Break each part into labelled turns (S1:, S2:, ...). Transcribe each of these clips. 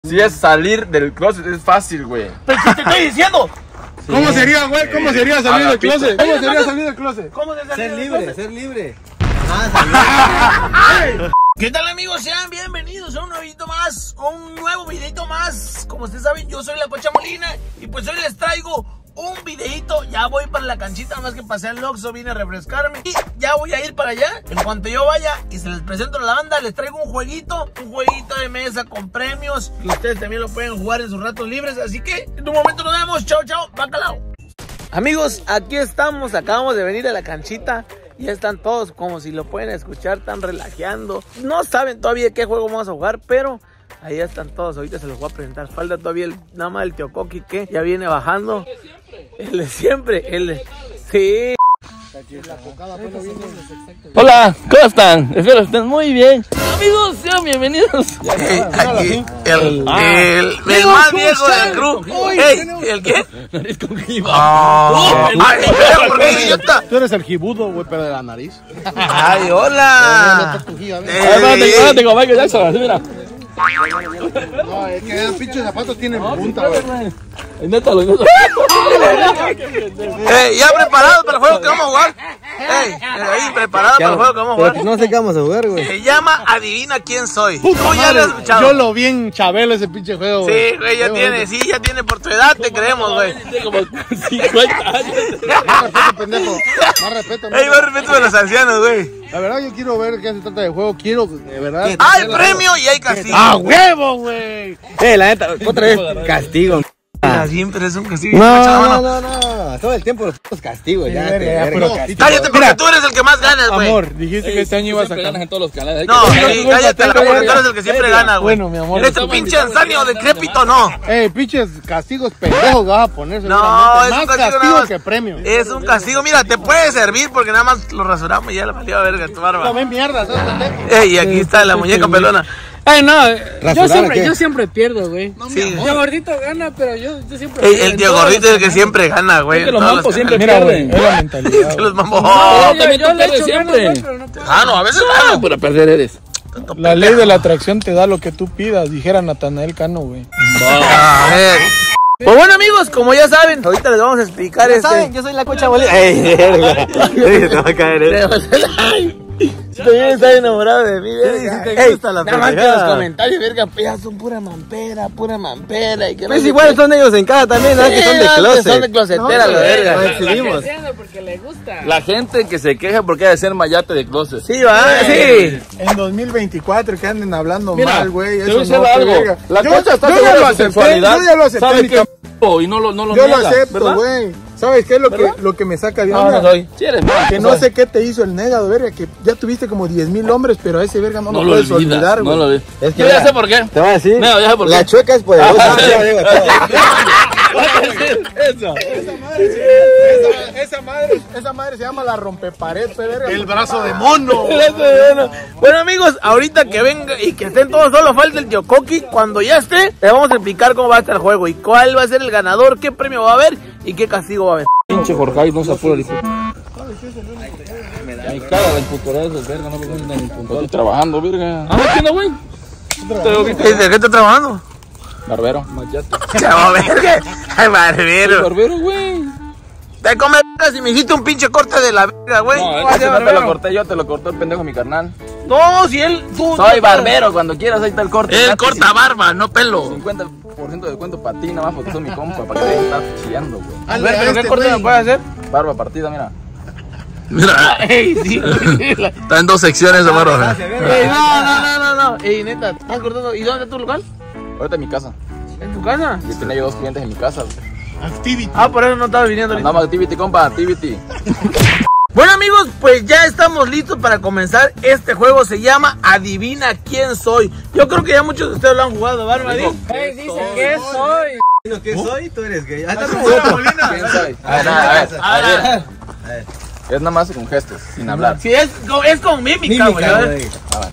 S1: Si es salir del closet es fácil, güey.
S2: Pero si te estoy diciendo.
S3: Sí. ¿Cómo sería, güey? ¿Cómo sería salir del closet? ¿Cómo sería salir del closet?
S2: ¿Cómo se
S4: Ser libre, ser libre.
S2: ¿Qué tal, amigos? Sean bienvenidos a un nuevito más, un nuevo videito más. Como ustedes saben, yo soy la Cocha Molina y pues hoy les traigo un videito. Ya voy para la canchita, nada más que pasé al Oxxo, vine a refrescarme y ya voy a ir para allá. En cuanto yo vaya y se les presento a la banda, les traigo un jueguito de mesa con premios que ustedes también lo pueden jugar en sus ratos libres. Así que en un momento nos vemos. Chao, chao, bacalao. Amigos, aquí estamos, acabamos de venir a la canchita. Ya están todos como si lo pueden escuchar, están relajeando. No saben todavía qué juego vamos a jugar, pero ahí ya están todos. Ahorita se los voy a presentar. Falta todavía nada más el tío Coqui, que ya viene bajando. El de siempre, sí.
S5: Hola, ¿cómo están? Espero que estén muy bien. Amigos, sean bienvenidos.
S2: Aquí, el más viejo del crew. ¿El qué?
S5: Nariz con jiba.
S2: ¿Por qué, idiota?
S3: Tú eres el jibudo, güey, pero de la nariz.
S2: Ay, hola.
S5: Espérate, con Michael Jackson, así mira.
S3: No, es que esos pinches zapatos tienen punta, güey.
S5: Inténtalo.
S2: ¿Ya preparados para el juego que vamos a jugar? Ahí, preparados para el juego que vamos a jugar.
S4: No sé qué vamos a jugar, güey.
S2: Se llama Adivina quién soy. ¿Tú
S3: Puta
S2: ya lo has
S3: madre,
S2: escuchado?
S3: yo lo vi en Chabelo ese pinche juego, güey.
S2: Sí, güey, ya tiene, por tu edad te creemos, güey.
S5: Tiene como 50 años.
S3: Más respeto, pendejo. Más respeto.
S2: Ey, más respeto de los ancianos, güey.
S3: La verdad, yo quiero ver qué se trata de juego. Quiero, de verdad.
S2: Hay premio y hay castigo.
S3: ¡A huevo, güey!
S4: La neta, otra vez castigo.
S2: Siempre es un castigo.
S4: No. Todo el tiempo los putos castigos, ya.
S2: Cállate porque tú eres el que más ganas, güey.
S3: Amor, dijiste que este año ibas a
S5: Siempre ganas
S3: ganar.
S5: en todos los canales.
S2: No, cállate la boca, tú eres el que siempre gana, güey.
S3: Bueno, mi amor.
S2: Eres el pinche anciano decrépito, no.
S3: Pinches castigos pendejos que vas a poner.
S2: No, es
S3: más
S2: un castigo nada
S3: castigo
S2: más.
S3: que premio.
S2: Es un castigo, mira, te puede servir porque nada más lo rasuramos y ya le valió a verga tu barba.
S3: También mierda, ¿sabes, pendejo?
S2: Y aquí está la muñeca pelona.
S6: Ay, no,
S4: ¿Rasurar
S6: yo siempre pierdo, güey.
S2: Sí.
S6: Yo gordito gana, pero yo siempre pierdo.
S2: El tío gordito es el que siempre gana, güey.
S5: Es que los mampos siempre
S3: Mira, güey,
S5: pierden.
S3: es la mentalidad.
S2: Los mambos.
S5: No, también
S6: yo
S5: tú
S6: le
S5: pierdes
S6: echo
S5: siempre.
S6: ganas, pero no puedo.
S2: No, a veces
S5: Ah,
S2: gano.
S5: para perder eres.
S3: La ley de la atracción te da lo que tú pidas, dijera Natanael Cano, güey.
S2: A ver. Pues bueno, amigos, como ya saben, ahorita les vamos a explicar
S4: Yo soy la Cocha Molina. Te va a caer,
S2: Si también estás enamorado de mí, verga.
S4: te gusta la
S2: nada más que los
S4: pendejada.
S2: comentarios, verga, ya son pura mampera. Y que no
S4: Pues
S2: sé
S4: igual
S2: qué.
S4: son ellos en casa también, ¿no? Que son de closet.
S2: Son de closetera, la
S4: Nos
S2: verga.
S4: exhibimos.
S6: Entiendo porque le gusta.
S5: La gente que se queja porque hay de ser mayate de closet.
S2: Sí, va, sí.
S3: En 2024 que anden hablando
S5: Mira,
S3: mal, güey.
S5: te voy a
S3: Eso
S5: decir
S3: no,
S5: algo.
S3: verga.
S5: La
S3: Yo-
S5: Cocha está
S3: yo
S5: segura
S3: ya
S5: de
S3: lo
S5: su
S3: acepté,
S5: sensualidad.
S3: yo ya lo acepté,
S5: Sabe
S3: mi
S5: que
S3: cam-
S5: y no lo
S3: Yo
S5: niega,
S3: lo acepto,
S5: ¿verdad?
S3: güey. ¿Sabes qué es
S5: ¿Verdad?
S3: lo que me saca de
S5: No,
S3: onda?
S5: no soy. Sí eres mal.
S3: Que no sé qué te hizo el negado, verga, que ya tuviste como 10,000 hombres, pero a ese verga no
S5: No
S3: lo
S5: lo
S3: puedes
S5: olvidas,
S3: olvidar,
S5: no
S3: güey.
S5: lo olvidas.
S4: Es que
S5: Yo ya
S4: mira,
S5: sé por qué.
S4: Te voy a decir.
S5: No, ya sé por qué.
S4: La chueca es poderosa.
S5: Eso.
S3: Esa madre se llama la rompepared, verga. El brazo de mono.
S2: Bueno, amigos, ahorita que venga y que estén todos, solo falta el tío Coqui. Cuando ya esté, le vamos a explicar cómo va a estar el juego y cuál va a ser el ganador, qué premio va a haber y qué castigo va a haber.
S5: Pinche Jorge, no se apura el hijo. Me caga la impuntualidad de esos verga, no me gusta la impuntualidad. Estoy trabajando, verga. ¿Qué no, güey?
S2: ¿De qué está trabajando?
S5: Barbero, mayate.
S2: Chavo, verga. Ay, barbero.
S5: Barbero, güey.
S2: Te come verga si me hiciste un pinche corte de la verga, güey.
S5: No,
S2: ¿Cómo va a ser
S5: ese no te lo
S2: barbero?
S5: corté yo, te lo cortó el pendejo mi carnal.
S2: No, si él...
S5: Soy barbero, cuando quieras ahí está el corte.
S2: Él
S5: gratis.
S2: corta barba, no pelo.
S5: 50% de descuento para ti, nada más porque soy mi compa, para que te estás chillando, güey.
S2: A ver, ¿pero qué corte me puede hacer?
S5: Barba partida, mira.
S2: Mira, ey, sí. Está en 2 secciones de barba. No. Ey, neta, estás cortando. ¿Y dónde está tu local?
S5: Ahorita en mi casa.
S2: ¿En tu casa?
S5: Yo tenía yo 2 clientes en mi casa.
S3: Activity.
S2: Ah, por eso no estaba viniendo ahorita.
S5: Andamos activity, compa, activity.
S2: Bueno, amigos, pues ya estamos listos para comenzar. Este juego se llama Adivina quién soy. Yo creo que ya muchos de ustedes lo han jugado, ¿verdad,
S6: Dice, ¿qué soy?
S4: Lo que soy, tú eres gay.
S5: ¿Quién soy? A ver. Es nada más con gestos, sin hablar.
S2: Sí, es con mímica, güey. A ver.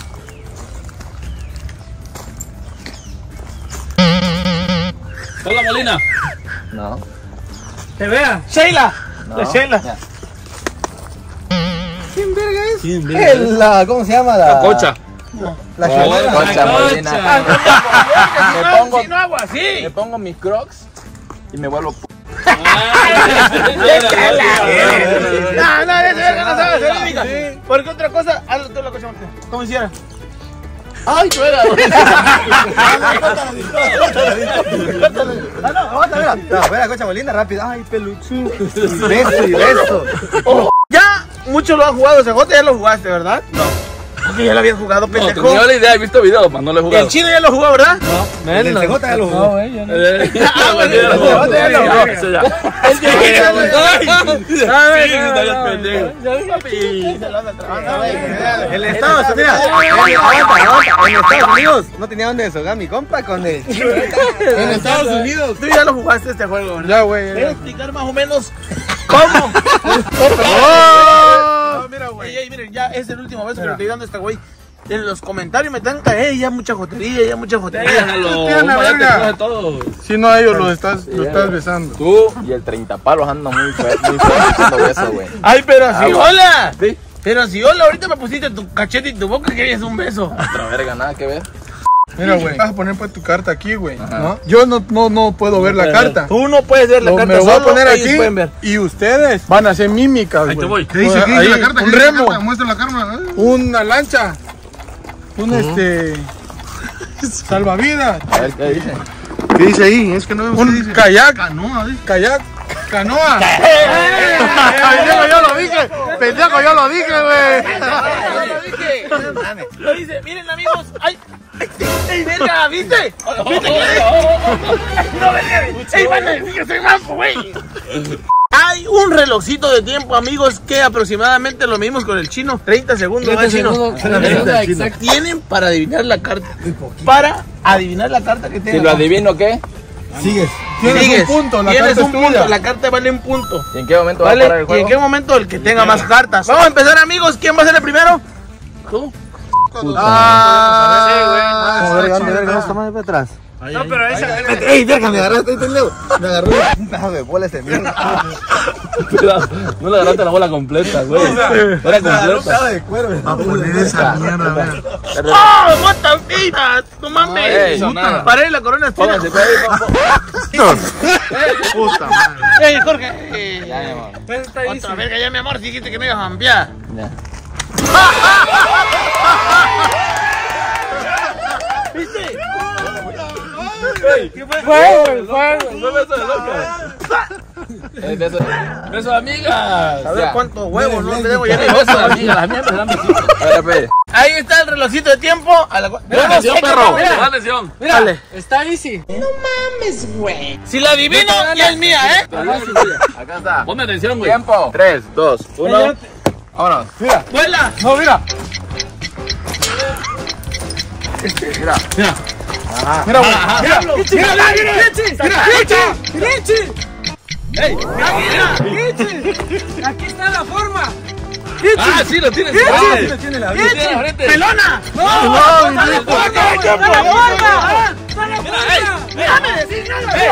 S5: Hola, Molina.
S4: No.
S6: Te vea.
S2: Sheila.
S4: No.
S2: La Sheila.
S4: ¿Quién verga es? ¿Quién verga? ¿Cómo se llama?
S5: La Cocha.
S4: La cholera.
S5: Concha Molina.
S2: Si no hago así.
S5: Me pongo mis crocs y me vuelvo
S2: No, esa no sabe hacer mímica. Porque otra cosa, hazlo tú la Cocha Molina. ¿Cómo hiciera?
S5: ¡Ay, chuera!
S4: No, aguanta, mira. No, ve la Cocha Molina rápido. Ay, peluchín. Beso y beso.
S2: Ya muchos lo han jugado, Cejote, ya lo jugaste, ¿verdad? No. Porque ya lo habías jugado,
S5: No,
S2: pendejo.
S5: tenía la idea, he visto videos, pero no lo he jugado.
S2: El chino ya lo jugó, ¿verdad?
S4: El CJ ya lo jugó.
S6: yo no.
S4: El Estado, mira. Aguanta. En Estados Unidos no tenía dónde deshogar mi compa con el chino.
S3: En Estados Unidos.
S2: Tú ya lo jugaste este juego, ¿verdad?
S3: Ya, güey.
S2: ¿Puedes explicar más o menos cómo? No, mira, güey. Ey, miren, ya es el último beso que le estoy dando a este güey. En los comentarios me están cayendo ya mucha jotería,
S5: todo.
S3: Si no a ellos lo estás besando.
S5: Tú y el 30 palos andan muy fuerte haciendo eso, güey.
S2: Ay, pero si
S5: güey.
S2: hola.
S5: Sí.
S2: Pero si hola, ahorita me pusiste tu cachete y tu boca, querías un beso.
S5: Otra verga, nada que ver.
S3: Mira, güey. Vas a poner pues tu carta aquí, güey. ¿No? Yo no puedo ver la carta.
S2: Tú no puedes ver la carta,
S3: Me lo voy a
S2: solo
S3: poner
S2: ellos
S3: aquí
S2: pueden ver.
S3: y ustedes van a hacer mímicas, güey.
S5: Ahí te voy.
S3: ¿Qué dice la carta? Un remo,
S7: Muestra la carta.
S3: una lancha, salvavidas,
S5: A ver qué dice.
S7: ¿Qué dice ahí? Es que no vemos qué
S3: un
S7: dice.
S3: kayak,
S7: Canoa, dice.
S3: canoa.
S7: Pendejo, yo lo dije, güey.
S2: Lo dice, miren amigos, ay, ¡ey, verga! ¿Viste? ¿Viste que no, verga! ¡Ey, van a decir que soy manco, güey! Hay un relojcito de tiempo, amigos, que aproximadamente lo mismos con el chino. 30 segundos, ¿no, chino?
S6: Exacto.
S2: Tienen para adivinar la carta. Para adivinar la carta que
S5: Si
S2: tengan.
S5: lo adivino, ¿qué?
S4: Sigues.
S3: Tienes un punto, la
S2: Tienes
S3: carta
S2: un
S3: es
S2: punto,
S3: tuya.
S2: la carta vale un punto.
S5: ¿Y en qué momento va a
S2: ¿Vale?
S5: parar el
S2: ¿Y
S5: juego?
S2: en qué momento el que tenga más cartas? Vamos a empezar, amigos. ¿Quién va a ser el primero? Tú.
S4: Verga, está más para atrás.
S6: No, pero esa.
S4: Ey, verga, me agarraste, pendejo. Me agarró un pedazo de bola ese mierda.
S5: No le agarraste la bola completa, güey. Era completa.
S4: de cuero.
S7: Va a poner esa mierda, vea.
S2: ¡Oh, what the vida! ¡No mames!
S5: Ey, no, nada.
S2: Paré la corona espina.
S5: Pónganse, pues,
S7: Puta madre.
S2: ¡Ey, Jorge!
S5: Ya, mi amor.
S2: Otra verga, ya, mi amor, dijiste que me ibas a ampliar.
S5: Ya.
S2: ¿Viste?
S5: Beso de amigas.
S2: A ver cuántos huevos, no te debo ya.
S5: Beso de amigas, las mías me dan besitos. A ver, pues.
S2: Ahí está el relojito de tiempo. A la...
S5: Atención, perro. Atención.
S6: Mira,
S2: Dale.
S6: está easy.
S2: Si la adivino, ya es mía, ¿eh?
S5: Acá está. Ponme atención, güey. Tiempo. 3, 2, 1. Vámonos.
S2: ¡Vuela!
S3: No, mira.
S5: Mira.
S3: Mira, güey.
S6: Aquí está la forma.
S5: Ah, sí, lo tienes.
S4: Tiene la
S2: ¡Pelona!
S3: No,
S2: ¡Dale la forma! ¡Déjame decir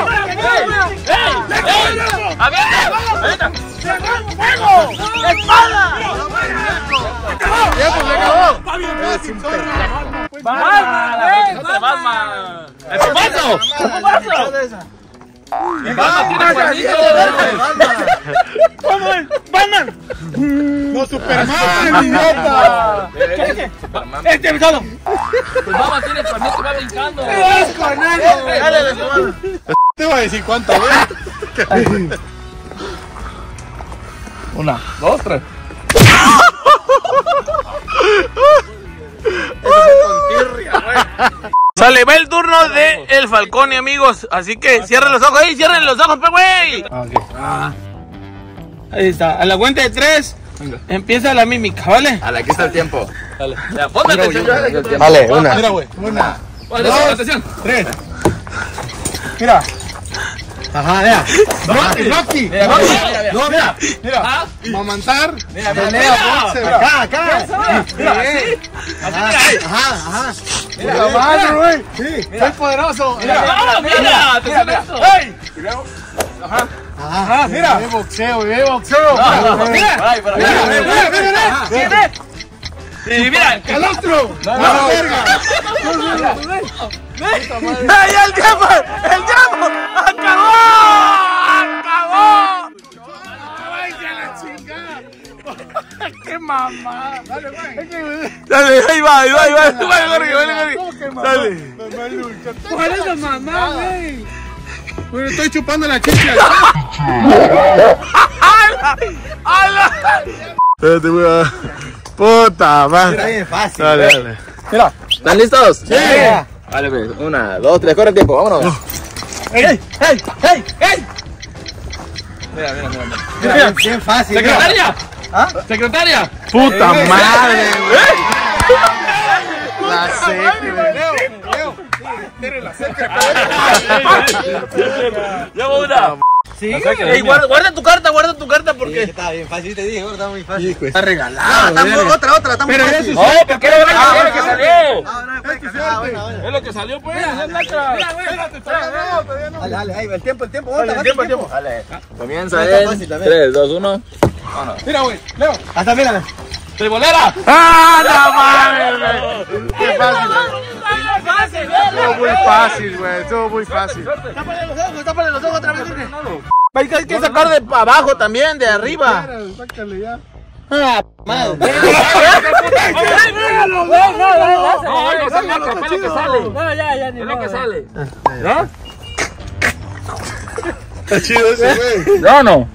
S2: ¡A ver! ¡Fuego! ¡Espada!
S5: ¡Batman! ¡Escobazo!
S2: ¡Batman!
S3: no, Superman, idiota.
S2: ¡Este episodio!
S5: Batman tiene cuernitos que va brincando.
S2: ¡Dale de su mano!
S3: Te voy a decir cuántas veces.
S5: 1, 2, 3.
S2: Sale, va el turno de el Falcone, amigos. Así que cierren los ojos. ¡Ey, cierren los ojos, pe, güey! Ahí está. A la cuenta de 3 empieza la mímica, ¿vale?
S5: Dale, aquí está el tiempo. Dale. Ya, ponme atención.
S4: Vale, una.
S3: Mira, güey. Una,
S5: Atención.
S3: 3. Mira.
S4: Ajá, vea.
S3: Rocky.
S4: No, mira.
S3: Mira. Mamantar.
S4: Acá. Ajá.
S3: Mira la mano, güey. Sí. Soy poderoso.
S5: ¡Ah, mira! ¡Atención a esto!
S3: ¡Ey! Ajá. Mira. Ve boxeo.
S5: Mira. Ay, para
S3: Mira.
S2: Y mira,
S7: ¡Calostro!
S5: No,
S7: verga!
S2: ¡ay, el tiempo! ¡El tiempo! ¡Acabó! ¡Acabó!
S7: ¡Vaya la chingada! ¡Qué mamá! Dale, güey.
S2: Dale, ahí va. Vale, Jorge. Dale.
S6: ¿Cuál es la mamá, güey?
S7: Bueno, estoy chupando la chicha. Espérate, güey. Puta madre.
S4: Está bien fácil.
S7: Dale.
S5: Mira, ¿están listos? Sí. Vale, pues, 1, 2, 3, corre el tiempo, vámonos.
S2: ¡Ey!
S4: Mira, bien fácil.
S2: ¡Secretaria! ¡Secretaria!
S7: Puta madre, güey. La seca,
S2: Llevo una.
S6: Sí.
S2: Ey, guarda tu carta porque.
S4: Está bien fácil, te dije, está muy fácil.
S7: Está regalado.
S4: Otra, está muy fácil.
S2: No, porque era lo que salió.
S4: Bueno.
S2: Es lo que salió, pues.
S4: Dale, ahí va el tiempo,
S2: El tiempo.
S5: Vale, comienza
S4: Está
S5: en
S4: fácil también.
S5: 3, 2, 1.
S7: Mira, güey. Leo.
S4: Hasta mírame.
S2: ¡Tribolera!
S7: ¡Ah, la madre, güey! ¡Qué fácil! Estuvo muy fácil, güey. Estuvo muy fácil.
S2: Tápale los ojos otra vez. Hay que sacar de abajo también, de arriba.
S7: Sácale ya.
S6: No, ya, ni modo.
S7: Está chido ese, güey.
S5: ¿No o no?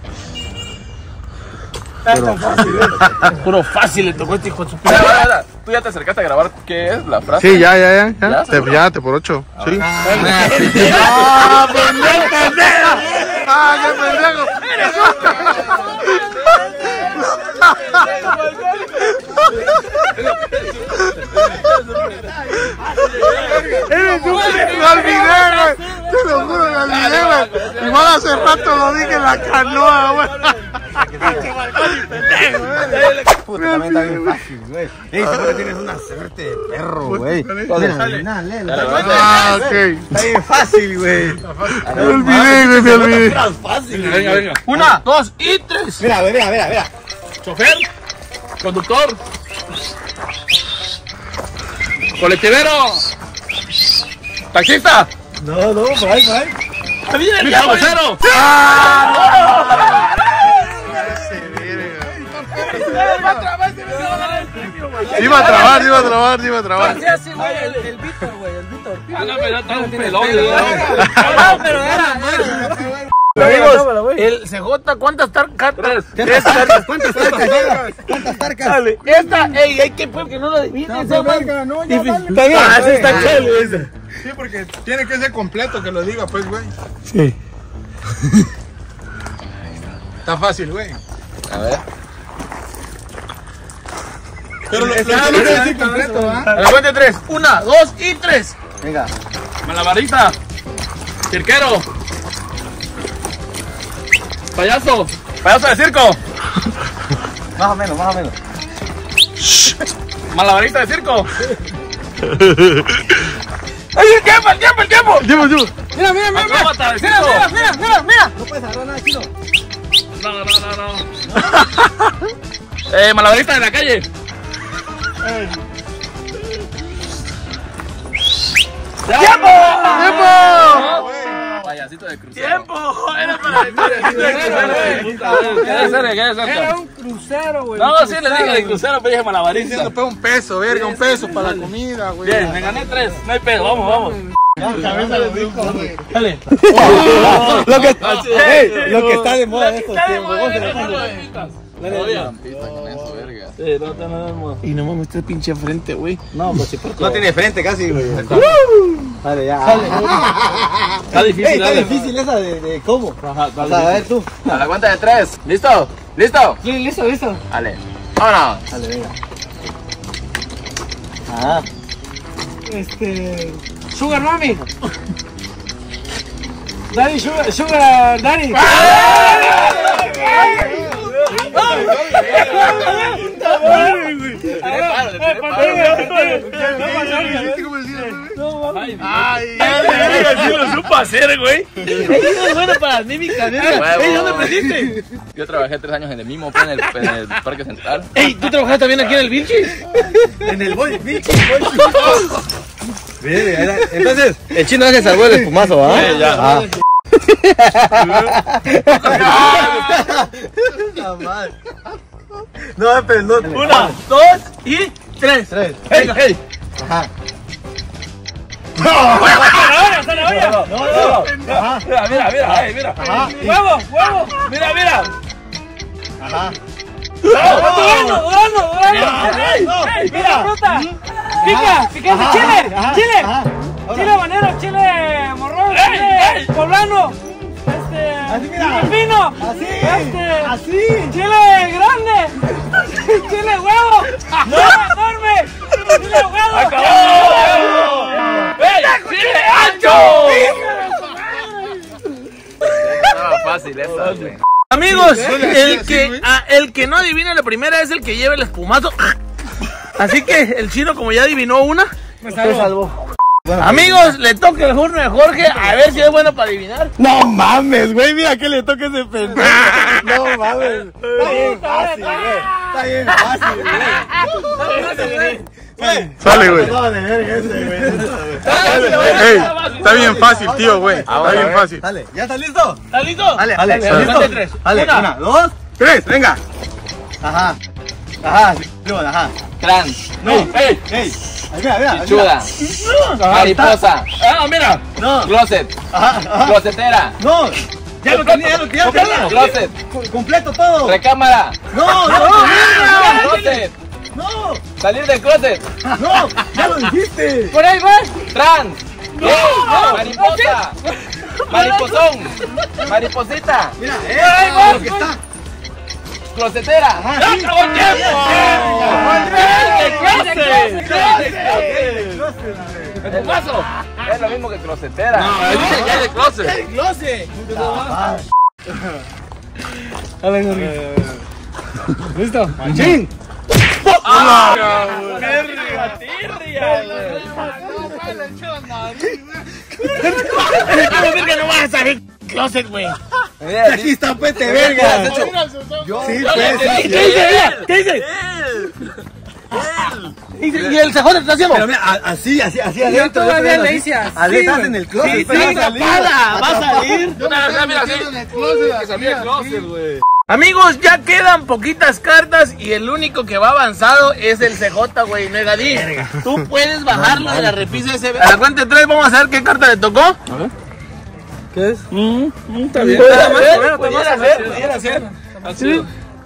S2: Puro fácil le tocó este hijo de su
S5: Mira, tú ya te acercaste a grabar qué es la frase.
S7: Sí, ya.
S5: ¿Ya?
S7: Te por 8. Sí.
S2: pendejo!
S7: ¡Ah, qué pendejo! Lo olvidé, güey. Te lo juro, lo olvidé, güey. Igual hace rato lo dije en la canoa, güey.
S4: Puta, también está bien fácil, güey. Ey, siempre tienes una suerte de perro, güey.
S7: Ah, ok.
S4: Está bien fácil, güey.
S7: Me olvidé, güey, me olvidé.
S2: Venga. 1, 2 y 3.
S4: Mira, güey, mira.
S2: Chofer, conductor, colectivero, taxista,
S4: No, por ahí.
S2: vocero.
S7: Iba a trabar.
S6: Sí, así, güey, el Víctor, güey, el Víctor.
S2: Un pelón.
S6: No, pero era mal.
S2: Amigos, el CJ, ¿cuántas tarcas? 3 tarcas.
S4: ¿Cuántas tarcas?
S2: Dale, esta, ey, que fue que no lo adivines.
S7: No, verga, no, ya dale.
S2: Está bien. Ah, sí está chelo ese.
S7: Sí, porque tiene que ser completo que lo diga, pues, güey.
S3: Sí.
S7: Está fácil, güey.
S5: A ver.
S7: Pero lo tiene que decir completo, ¿ah?
S2: A la cuenta de 3. 1, 2 y 3.
S4: Venga.
S2: Malabarista. Cirquero. Payaso. Payaso de circo.
S4: Más o menos.
S2: Malabarista de circo. ¡Ay, el tiempo!
S6: Mira.
S2: Acróbata de circo.
S6: Mira.
S4: No puedes agarrar nada, chino.
S2: No. Malabarista de la calle. ¡Tiempo!
S5: Payasito de crucero.
S2: ¡Tiempo! Era para
S6: Era un crucero, güey.
S2: No, sí le dije de crucero, pero dije malabarista.
S7: Diciendo, pues, un peso, verga, un peso para la comida, güey.
S2: Bien, me gané 3. No hay pedo, vamos. Dale.
S4: Lo que está de moda en estos tiempos.
S2: Sí, no tenemos. Y no mames, este pinche frente, güey.
S4: No tiene frente casi, güey. Dale, ya.
S2: Está difícil,
S4: Ey, está
S2: dale.
S4: difícil esa de cómo.
S2: Ajá,
S4: O sea, a ver tú.
S5: A la cuenta de 3. ¿Listo?
S6: Sí, listo.
S5: Vale. Vámonos.
S4: Dale, venga. Ah.
S6: Sugar Mami. Daddy, Sugar Daddy.
S2: Sí lo supo hacer, güey. Es bueno para las mímicas, ¿neta? Ey, ¿dónde aprendiste?
S5: Yo trabajé 3 años en el mismo, en el Parque Central.
S2: Ey, ¿tú trabajaste también aquí en el Vilchis?
S4: En el Vilchis. Entonces, el chino es que salvó el espumazo, ¿ah?
S5: Sí, ya.
S4: No, pero no.
S2: 1, 2 y 3.
S4: Venga. Ajá.
S5: Mira.
S6: Huevo.
S5: Mira.
S4: Ajá.
S6: Durazno. Mira, fruta. Pica, chile. Chile habanero, chile morrón, chile poblano. Pino. Así. Chile grande. Chile huevo. Enorme. Chile huevo.
S5: ¡Chile ancho! Estaba fácil esa, güey.
S2: Amigos, el que no adivina la primera es el que lleva el espumazo. Así que el chino, como ya adivinó una, me salvó. Amigos, le toca el turno de Jorge, a ver si es bueno para adivinar.
S4: No mames, güey, mira que le toque ese pendejo. No mames. Está bien fácil, güey.
S7: Sale, güey. Ey, está bien fácil, tío, güey. Está bien fácil.
S4: Dale, ¿ya estás listo?
S2: ¿Estás listo?
S4: Dale.
S2: Cuenta de 3.
S4: Dale, 1, 2,
S7: 3, venga.
S4: Ajá.
S5: Crans.
S4: No. Ey. Mira.
S5: Chuda. Mariposa.
S2: Mira.
S4: No.
S5: Closet.
S4: Ajá.
S5: Closetera.
S4: No. Ya lo tenía.
S5: Closet.
S4: Completo todo.
S5: Recámara.
S4: No.
S5: Closet.
S4: No.
S5: Salir del closet.
S4: No. Ya lo dijiste.
S6: Por ahí va.
S5: Trans. Mariposa. Mariposón. Mariposita.
S4: Mira, lo que está.
S5: Closetera.
S2: ¡Ya acabó el tiempo!
S5: ¿El vaso? Es lo mismo que closetera.
S1: Ya es de closet.
S6: Listo.
S4: ¡Chin!
S2: Que no vas a salir closet, güey.
S4: Aquí está, pues, te verga. Yo. Sí, pues.
S2: ¿Qué dice? ¿Y el cejón está haciendo?
S4: Pero mira, así adentro.
S6: Yo todavía le hice así.
S4: Ahí estás en el closet.
S2: Sí,
S4: pero va a salir.
S2: va a salir.
S1: Mira, así. Que salía el closet, güey.
S2: Amigos, ya quedan poquitas cartas y el único que va avanzado es el CJ, güey, Negadí. Tú puedes bajarlo de la repisa ese. A la cuenta de 3 vamos a ver qué carta le tocó.
S4: ¿Qué es?
S2: Está bien. Pudiera ser. Así.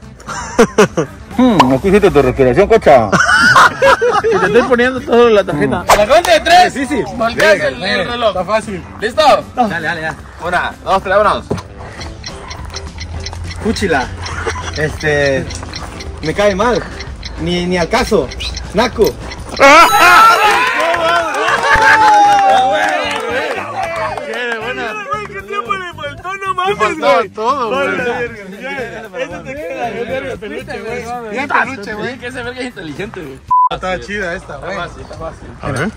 S4: Aquí hiciste tu respiración, cocha.
S2: Y te estoy poniendo todo en la tarjeta. A la cuenta de 3.
S4: Difícil.
S2: Volteas el reloj.
S7: Está fácil.
S5: ¿Listo?
S4: Dale, ya.
S5: 1, 2, 3, vámonos.
S4: Cuchila. Me cae mal. Ni al caso. Naco.
S2: ¿Qué tiempo le faltó? No
S7: Me
S2: mames,
S7: faltaba todo, güey.
S2: Eso te queda de peluche, güey.
S7: Bien peluche, güey.
S5: Que ese verga es inteligente, güey.
S7: Está chida esta, güey.
S5: Está fácil.
S7: A ver.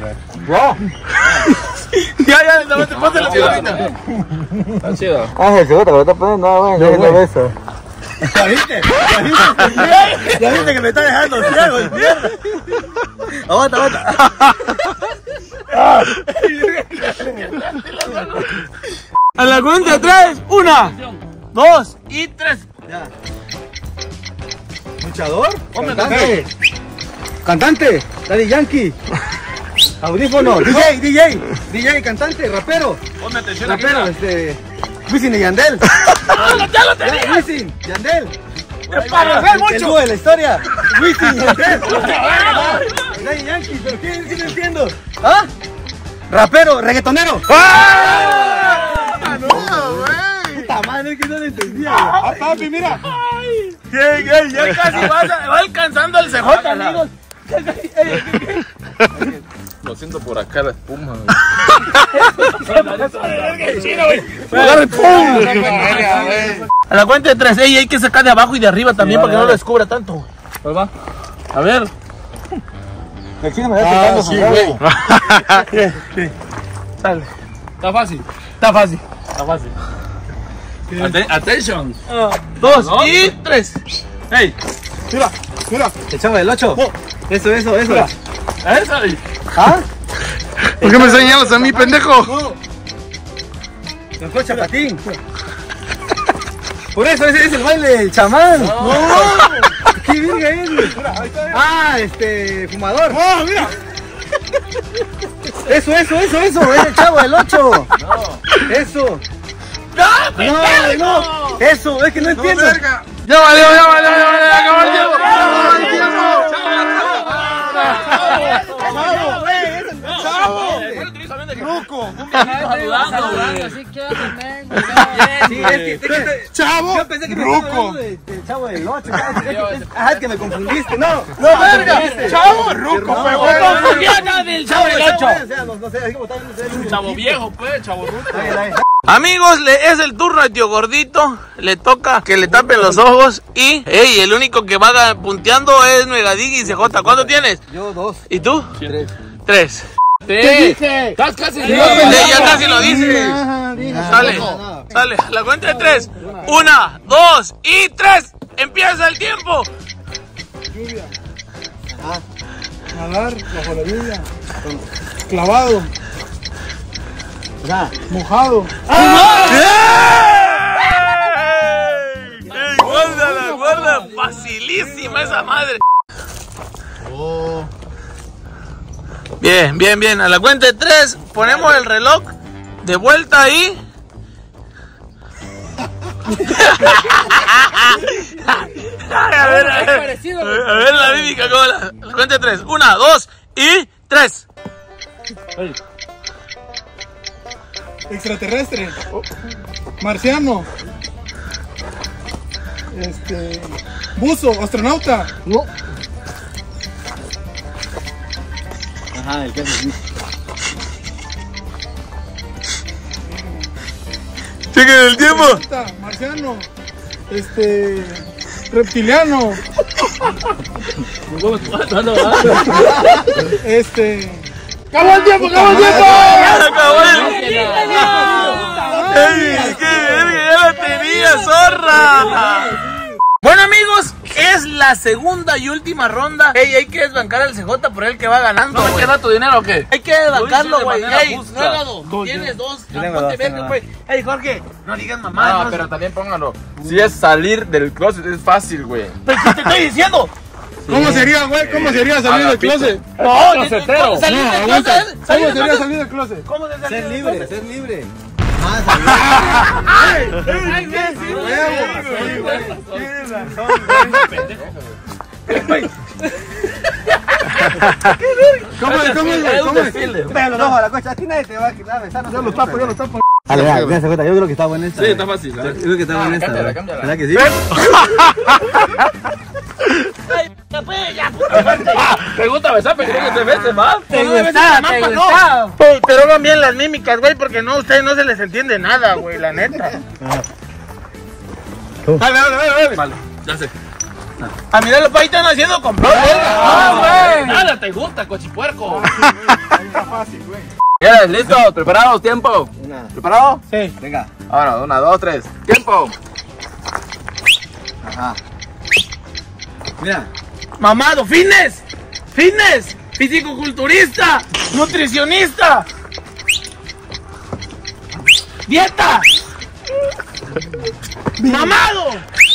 S2: Ya, ponte la ciudadita.
S5: Está chido.
S4: El segundo, lo está poniendo, güey. Ya lo beso. ¿Ya viste? ¿Ya viste que me está dejando ciego? Aguanta.
S2: A la cuenta de 3, 1, 2 y 3.
S4: Ya. ¿Luchador? Cantante. Daddy Yankee. Audífono. DJ, cantante, rapero.
S2: Ponme atención aquí.
S4: Rapero, Wisin y Yandel.
S2: ¡Ya lo tenía!
S4: Wisin, Yandel.
S2: ¡Para ver
S4: El
S2: mucho!
S4: dúo de la historia. Wisin y Yandel. Daddy Yankee, pero ¿qué no entiendo? ¿Ah? Rapero, reggaetonero.
S7: No, güey.
S4: Puta madre, que no lo entendía.
S7: Ah, papi, mira.
S2: Ya casi va alcanzando el CJ, amigos.
S5: Lo siento por acá la espuma, güey.
S2: A la cuenta de 3. Ey, hay que sacar de abajo y de arriba también para que no lo descubra tanto.
S1: Pues va. A ver.
S4: Aquí no me da
S3: Sí, güey.
S2: Sale.
S1: Está fácil.
S2: Está fácil.
S1: Está fácil. Attention.
S2: 2 y 3.
S1: Hey.
S3: Mira.
S4: El chavo del 8. Eso.
S1: Eso ahí.
S4: ¿Ah?
S7: ¿Por qué me señalas a mí, pendejo?
S4: El coche patín. Por eso, ese es el baile del chamán. No. ¿Qué virga es? Ah, fumador.
S3: ¡Oh, mira!
S4: Eso, es el chavo del 8. No. Eso. No. Eso, es que no entiendo.
S7: Ya valió, acabó el tiempo.
S3: Chavo,
S4: Yo pensé que
S3: ruco.
S4: del chavo del 8. Es que me confundiste. No,
S3: verga. Chavo, ruco,
S2: del chavo del 8.
S4: No sé, así como está.
S1: Chavo viejo, pues, chavo ruco.
S2: Amigos, es el turno de tío Gordito. Le toca que le tapen los ojos. Y, el único que va punteando es Nuegadín y CJ. ¿Cuánto tienes?
S4: Yo 2.
S2: ¿Y tú?
S4: 3.
S2: 3.
S1: Estás casi.
S2: Ya casi lo dice. Sale. A la cuenta de 3. 1, 2 y 3. Empieza el tiempo.
S3: Nadar bajo la lluvia. Clavado. Mojado.
S2: Guarda. Facilísima esa madre. Bien. A la cuenta de 3 ponemos el reloj de vuelta ahí. A ver la mímica, ¿cómo la cuenta de 3. 1, 2 y 3.
S3: Extraterrestre. Marciano. Buzo, astronauta.
S4: No. Ajá, el caso.
S2: Chequen el tiempo.
S3: Marciano. Reptiliano. ¡Acabó el tiempo!
S2: ¡Ya la tenía, zorra! Bueno, amigos, es la segunda y última ronda. Hay que desbancar al CJ por el que va ganando.
S1: ¿No me queda tu dinero o qué?
S2: Hay que desbancarlo,
S1: Lo
S2: güey.
S1: hice de manera justa.
S2: Nuevado, tienes 2. Ponte verga, güey. Jorge, no digas
S5: No,
S2: mamá.
S5: pero también póngalo. Si es salir del closet, es fácil, güey.
S2: ¿Pero qué te estoy diciendo?
S3: ¿Cómo sería, güey? ¿Cómo sería salir del closet?
S2: No,
S1: closetero.
S2: salir del
S3: Aguanta.
S2: closet.
S3: ¿Cómo sería salir del closet?
S2: ¿Cómo se sale
S4: Ser
S2: del
S4: libre,
S2: closet?
S4: ser libre.
S3: ¿Cómo es, güey?
S4: Pero no, la cocha, aquí nadie te va a quitar.
S3: Yo lo tapo.
S4: Dale, mira, yo creo que está buena esta.
S1: Sí, está fácil.
S4: Yo creo que está buena esta.
S5: Cámbiala.
S4: ¿Verdad que sí?
S1: ¿Te gusta besar? Pero que te beses más.
S2: Te gusta. Pero hagan bien las mímicas, güey, porque no, a ustedes no se les entiende nada, güey, la neta.
S3: Dale.
S1: Vale, ya sé.
S2: A mí los países están haciendo complot.
S1: Güey. Nada te gusta, cochipuerco.
S3: Está fácil, güey.
S5: ¿Quieres? ¿Listo? ¿Preparados? ¿Tiempo? ¿Preparado?
S2: Sí.
S4: Venga.
S5: Ahora, 1, 2, 3. ¡Tiempo!
S4: Ajá. Mira.
S2: Mamado, fitness, fisicoculturista, nutricionista, dieta, mamado,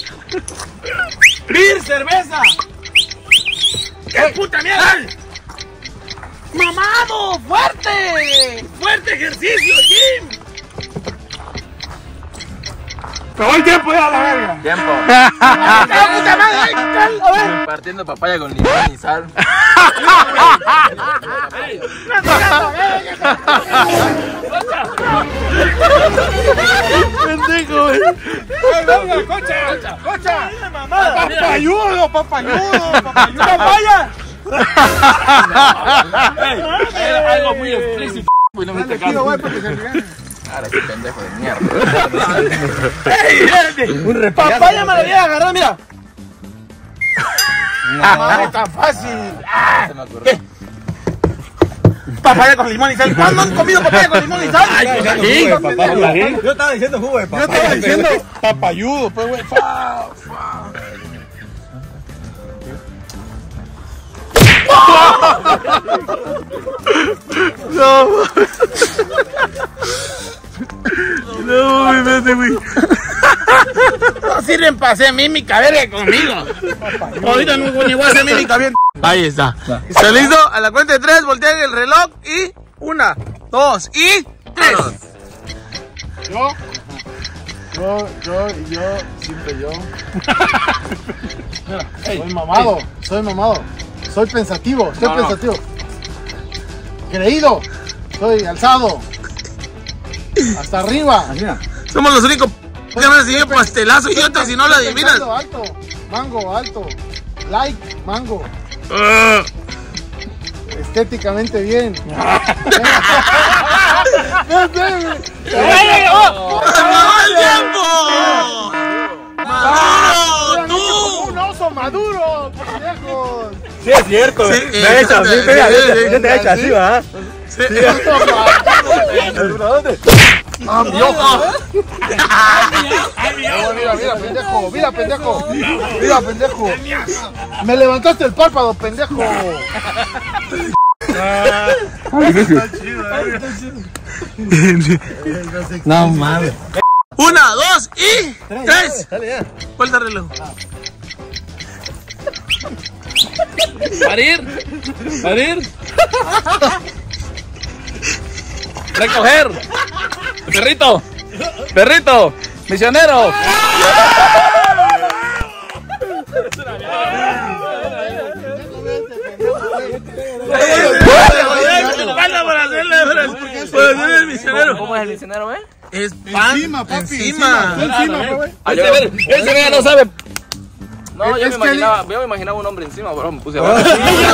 S2: beer, cerveza, ¡qué puta mierda! Mamado, fuerte ejercicio, gym.
S3: Acabó el tiempo ya, la verga.
S5: ¡Tiempo!
S2: ¡Qué puta madre! A ver.
S5: Partiendo papaya con limón y sal.
S2: Pendejo, güey.
S3: ¡Ay, verga, cocha! ¡Papayudo! ¡Papaya!
S1: Era algo muy explícito. Y no me
S3: Dale,
S1: te
S3: tiro, güey,
S1: caso.
S3: para que se gane.
S5: Ahora qué pendejo de mierda.
S4: Un repelado.
S2: Papaya me la voy a agarrar, mira. No, está fácil.
S5: Se me ocurrió.
S2: Papaya con limón y sal. ¿Cuándo han comido papaya con limón y sal?
S4: Yo estaba diciendo jugo de
S3: Yo
S4: papaya.
S3: estaba diciendo papayudo, pues, güey.
S2: No, güey. No sirven para hacer mímica, verga conmigo. Ahorita no voy a hacer mímica bien. Ahí está. ¿Está listo? A la cuenta de 3, voltean el reloj y 1, 2 y 3.
S7: Yo, siempre yo. Soy mamado. Soy pensativo, pensativo. Creído, soy alzado. Hasta arriba.
S2: Somos los únicos que van a seguir pastelazo, idiota, si no la adivinas.
S7: Alto, mango, alto. Like, mango. Estéticamente bien.
S2: ¡Acabó el tiempo! ¡Maduro, tú!
S7: Un oso maduro, pendejos.
S4: Sí, es cierto.
S2: Sí,
S4: Me ha hecho así,
S2: sí,
S4: pega,
S2: sí,
S4: yo te he hecho así, ¿verdad?
S2: Sí.
S4: ¿Dónde?
S2: ¡Ah, viejo!
S7: Mira, pendejo. Mira, pendejo. Me levantaste el párpado, pendejo.
S4: No mames.
S2: 1, 2 y 3.
S4: Dale ya.
S2: Vuelta el reloj.
S1: Parir. Recoger. Perrito. Misionero.
S2: Para el misionero.
S5: ¿Cómo es el misionero,
S2: Es pan.
S7: Encima, papi,
S2: Encima.
S1: Ese vea no sabe.
S5: No, yo
S7: Es
S5: me
S7: que
S5: imaginaba un hombre encima, pero me puse abajo.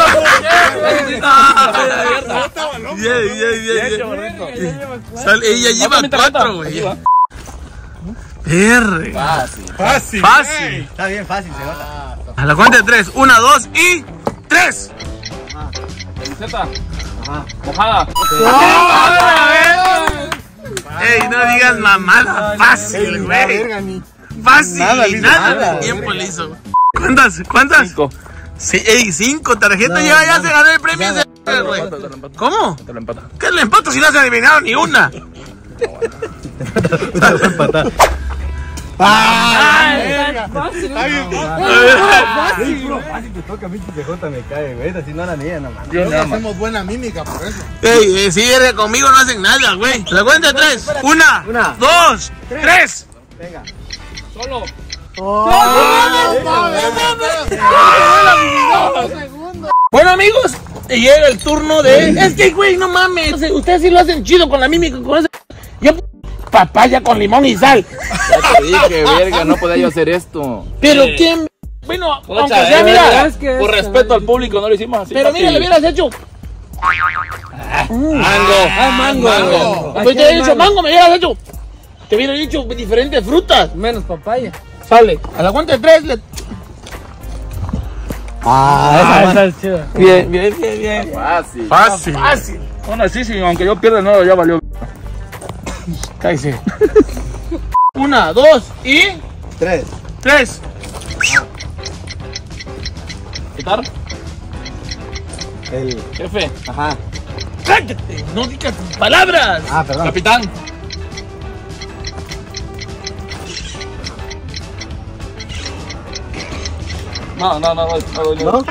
S2: Ella lleva 4, güey. Verga. Fácil.
S4: Está bien fácil, se nota.
S2: A la cuenta de 3. 1, 2 y 3.
S1: Camiseta. Mojada.
S2: Ey, no digas mamada. Fácil, güey. Fácil. Nada. Tiempo le hizo. ¿Cuántas?
S1: 5.
S2: Sí, ey, 5 tarjetas. Ya se ganó el premio. Güey. ¿Cómo?
S5: Te lo empata.
S2: ¿Qué le empato si no se adivinaron ni una?
S4: Fácil te toca a mí, TJ me cae, güey. Así no la niña, no mames.
S7: Hacemos buena mímica por eso.
S2: Ey, sí, conmigo no hacen nada, güey. La cuenta de 3. 1, 2, 3.
S4: Venga.
S1: Solo.
S2: Bueno, amigos, llega el turno de... Es que, güey, no mames. Ustedes sí lo hacen chido con la mímica, con eso. Yo, papaya con limón y sal.
S5: Ya te dije, verga, no podía yo hacer esto.
S2: Pero quién... Bueno, aunque
S1: Pocha,
S2: sea, mira.
S1: por respeto al público no lo hicimos así.
S2: Pero mira, le hubieras hecho...
S1: Mango.
S2: Pues te hubiera dicho mango, me hubieras hecho... Te hubiera dicho diferentes frutas.
S6: Menos papaya.
S2: Sale. A la cuenta de 3 le...
S6: Esa es chida.
S2: Bien. Fácil.
S1: Bueno, sí, aunque yo pierda no, ya valió.
S2: Cállese. 1, 2 y 3.
S1: ¿Quitar?
S4: El.
S1: Jefe.
S4: Ajá.
S2: Cállate, no digas tus palabras.
S4: Ah, perdón.
S1: Capitán. No.
S4: ¿No?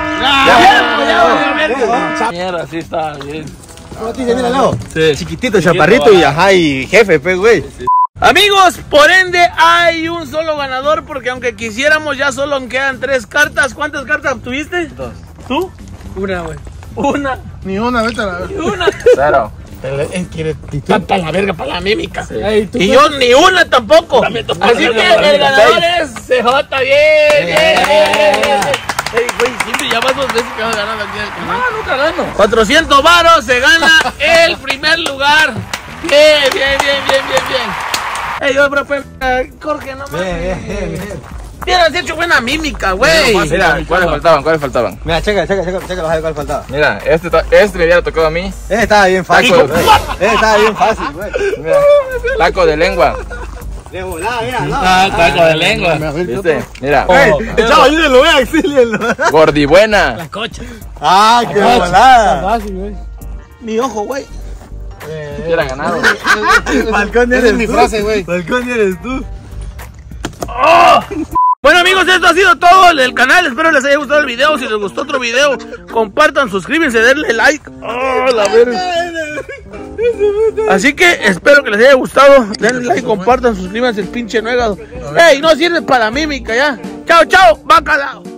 S1: Mierda, sí está bien.
S4: ¿Cómo te dice? Mira, Leo.
S1: Sí.
S4: Chiquitito, chaparrito y ajá, y jefe, pues, güey.
S2: Amigos, por ende hay un solo ganador porque aunque quisiéramos ya solo quedan 3 cartas. ¿Cuántas cartas tuviste? 2. ¿Tú?
S6: Una, güey.
S2: Una.
S7: Ni una, vete a la verga.
S2: Ni una.
S5: 0.
S2: Él quiere para la verga, para la mímica.
S6: Ey, ¿tú
S2: Y yo ni una tampoco. Así que el ganador es CJ. Bien. Ey, güey, siempre ya vas 2 veces que vas ganando aquí en el canal.
S1: Nunca gano.
S2: 400 varos, se gana el primer lugar. Bien. Ey, yo, bro, pues, Jorge, no mames. Bien. Hubieras hecho buena mímica, güey.
S5: Mira, ¿cuáles faltaban?
S4: Mira, checa cuál faltaba.
S5: Mira, este me hubiera tocado a mí.
S4: Estaba bien fácil,
S5: Taco.
S4: güey. Estaba bien fácil, güey.
S5: Mira, taco de lengua.
S4: De volada, mira, no.
S1: Taco de lengua.
S5: ¿Viste? Mira.
S4: Chavo, ayúdenlo, ve, auxílienlo.
S5: Gordibuena.
S6: La cocha.
S4: Ah, qué volada.
S6: Fácil, güey.
S2: Mi ojo, güey.
S5: Hubiera ganado.
S4: Falcón eres
S7: mi
S4: tú.
S7: frase, güey.
S4: Falcón eres tú.
S2: Bueno, amigos, esto ha sido todo del canal. Espero les haya gustado el video. Si les gustó otro video, compartan, suscríbanse, denle like. La verga. Así que espero que les haya gustado. Denle like, compartan, suscríbanse el pinche nuegado. Ey, no sirve para mímica ya. Chao, bacalao.